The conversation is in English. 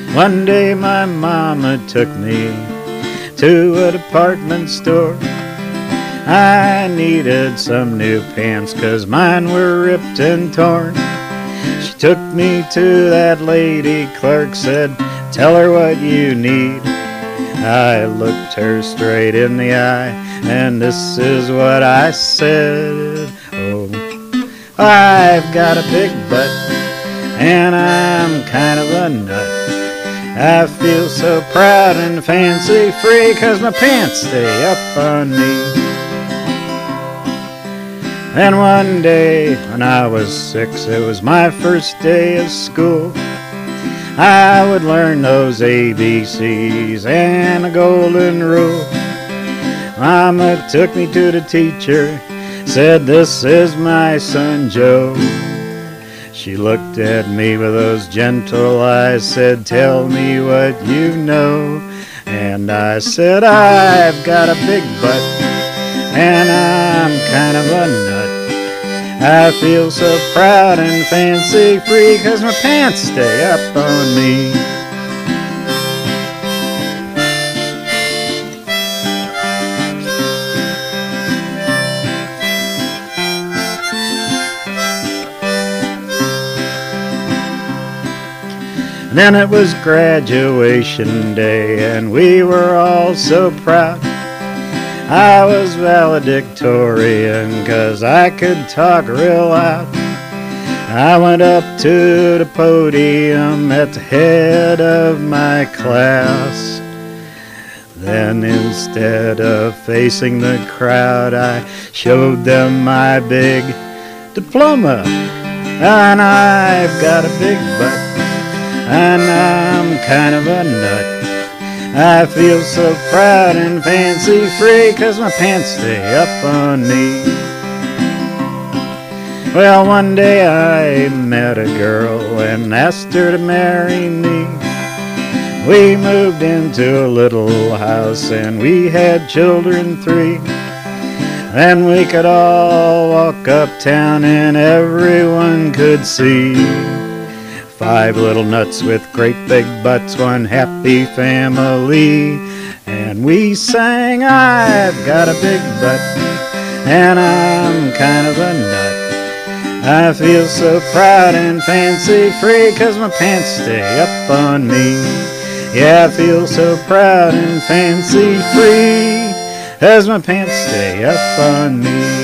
One day my mama took me to a department store. I needed some new pants 'cause mine were ripped and torn. She took me to that lady clerk, said, "Tell her what you need." I looked her straight in the eye, and this is what I said. "Oh, I've got a big butt, and I'm kind of a nut. I feel so proud and fancy free 'cause my pants stay up on me." Then one day when I was 6, it was my first day of school. I would learn those ABCs and the golden rule. Mama took me to the teacher, said, "This is my son Joe." She looked at me with those gentle eyes, said, "Tell me what you know." And I said, "I've got a big butt, and I'm kind of a nut. I feel so proud and fancy free 'cause my pants stay up on me." Then it was graduation day, and we were all so proud. I was valedictorian 'cause I could talk real loud. I went up to the podium at the head of my class. Then instead of facing the crowd, I showed them my big diploma. And I've got a big butt, and I'm kind of a nut. I feel so proud and fancy free 'cause my pants stay up on me. Well, one day I met a girl and asked her to marry me. We moved into a little house and we had children 3. Then we could all walk uptown and everyone could see 5 little nuts with great big butts, one happy family. And we sang, "I've got a big butt, and I'm kind of a nut. I feel so proud and fancy free 'cause my pants stay up on me." Yeah, I feel so proud and fancy free 'cause my pants stay up on me.